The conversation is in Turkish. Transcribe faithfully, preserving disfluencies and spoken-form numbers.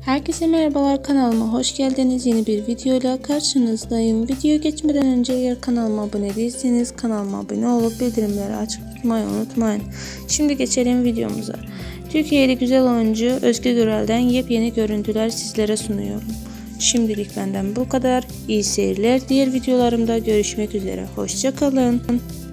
Herkese merhabalar, kanalıma hoş geldiniz. Yeni bir videoyla karşınızdayım. Video geçmeden önce eğer kanalıma abone değilseniz kanalıma abone olup bildirimleri açık tutmayı unutmayın. Şimdi geçelim videomuza. Türkiye'li güzel oyuncu Özge Gürel'den yepyeni görüntüler sizlere sunuyorum. Şimdilik benden bu kadar. İyi seyirler. Diğer videolarımda görüşmek üzere. Hoşça kalın.